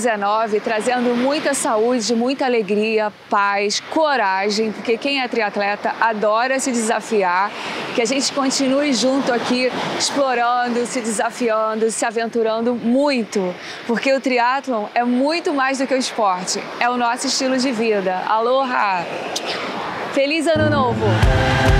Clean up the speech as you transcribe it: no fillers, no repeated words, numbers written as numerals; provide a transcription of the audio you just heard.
2019, trazendo muita saúde, muita alegria, paz, coragem, porque quem é triatleta adora se desafiar, que a gente continue junto aqui, explorando, se desafiando, se aventurando muito, porque o triatlon é muito mais do que o esporte, é o nosso estilo de vida. Aloha! Feliz Ano Novo!